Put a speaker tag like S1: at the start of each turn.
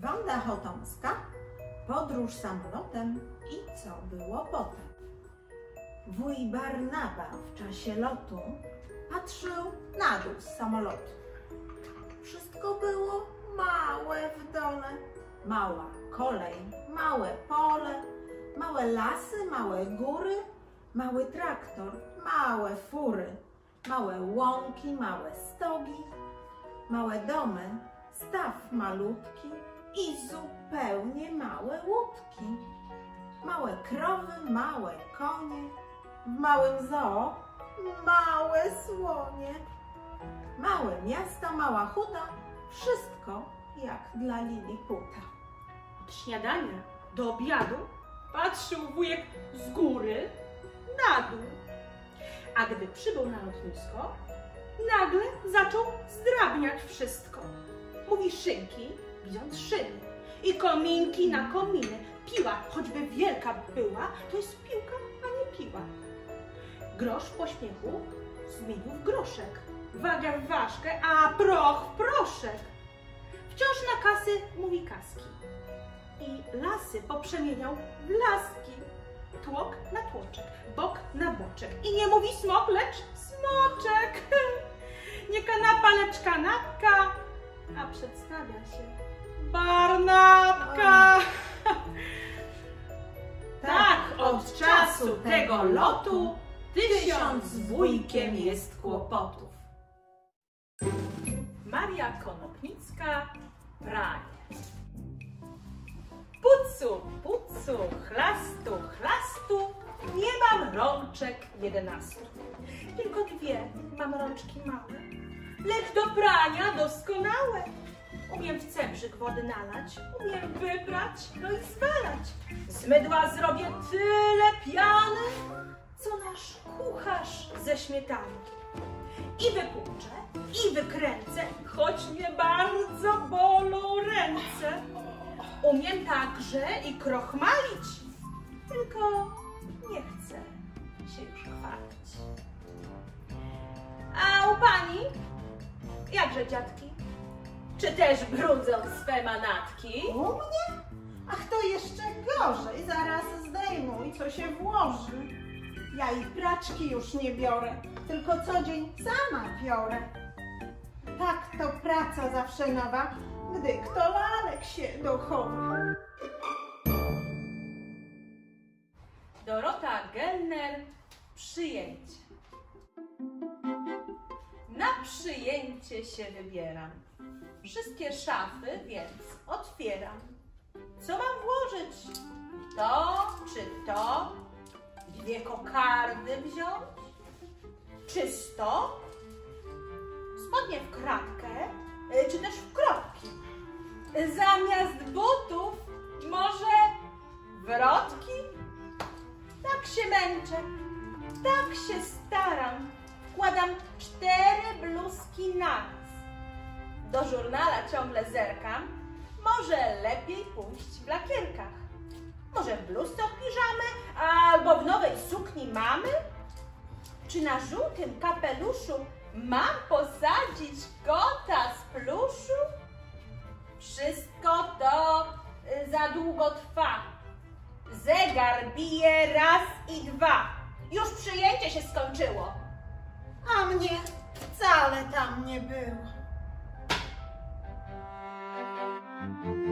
S1: Wanda Chotomska, podróż samolotem i co było potem. Wuj Barnaba w czasie lotu patrzył na dół z samolotu. Wszystko było małe w dole. Mała kolej, małe pole, małe lasy, małe góry, mały traktor, małe fury, małe łąki, małe stogi, małe domy, staw malutki i zupełnie małe łódki. Małe krowy, małe konie, w małym zoo małe słonie. Małe miasto, mała huta, wszystko jak dla Liliputa.
S2: Od śniadania do obiadu patrzył wujek z góry na dół. A gdy przybył na lotnisko, nagle zaczął zdrabniać wszystko. Mówi szynki, widząc szyny, i kominki na kominy. Piła, choćby wielka była, to jest piłka, a nie piła. Grosz w pośpiechu zmienił w groszek, wagę w ważkę, a proch w proszek. Wciąż na kasy mówi kaski i lasy poprzemieniał w laski. Tłok na tłoczek, bok na boczek i nie mówi smok, lecz smoczek. Nie kanapa, lecz kanapka, a przedstawia się Barnabka. Tak, od czasu tego lotu 1000 z wujkiem jest kłopotów. Maria Konopnicka, pranie. Pucu, pucu, chlastu, chlastu, nie mam rączek 11. Tylko 2 mam rączki małe, lecz do prania doskonałe. Umiem w cebrzyk wody nalać, umiem wybrać, no i zwalać. Z mydła zrobię tyle piany, co nasz kucharz ze śmietany. I wypłuczę, i wykręcę, choć mnie bardzo bolą ręce. Umiem także i krochmalić, tylko nie chcę się już chwalić. A u pani, jakże dziadki? Czy też brudzą swe manatki?
S1: U mnie? Ach, to jeszcze gorzej. Zaraz zdejmuj, co się włoży. Ja i praczki już nie biorę, tylko co dzień sama piorę. Tak to praca zawsze nowa, gdy kto lalek się dochowa.
S2: Dorota Gelner, przyjęcie. Na przyjęcie się wybieram. Wszystkie szafy więc otwieram. Co mam włożyć? To czy to? 2 kokardy wziąć? Czysto? Spodnie w kratkę, czy też w kropki? Zamiast butów może wrotki? Tak się męczę, tak się staram. Wkładam 4 bluzki naraz. Do żurnala ciągle zerkam. Może lepiej pójść w lakierkach. Może w bluzce od piżamy, albo w nowej sukni mamy? Czy na żółtym kapeluszu mam posadzić kota z pluszu? Wszystko to za długo trwa. Zegar bije raz i 2. Już przyjęcie się skończyło.
S1: A mnie wcale tam nie było.